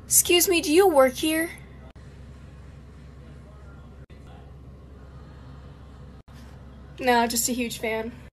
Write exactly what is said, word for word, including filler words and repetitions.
Excuse me, do you work here? No, just a huge fan.